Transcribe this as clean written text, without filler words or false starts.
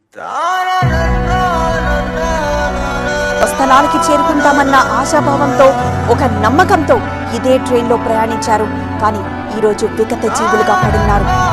స్థలానికి చేరుకుంటామన్న ఆశాభావంతో ఒక నమ్మకంతో ఇదే ట్రైన్లో ప్రయాణించారు. కానీ ఈరోజు వికత జీవులుగా పడున్నారు.